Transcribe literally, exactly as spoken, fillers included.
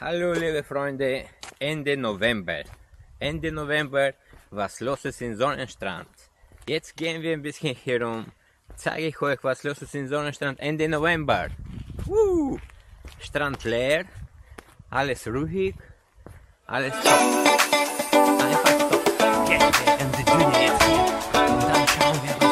Hallo liebe Freunde, Ende November. Ende November, was los ist in Sonnenstrand. Jetzt gehen wir ein bisschen herum, zeige ich euch, was los ist in Sonnenstrand Ende November. Uh, Strand leer, alles ruhig, alles top. Einfach top. Gehen wir in die Düne jetzt hin und dann schauen wir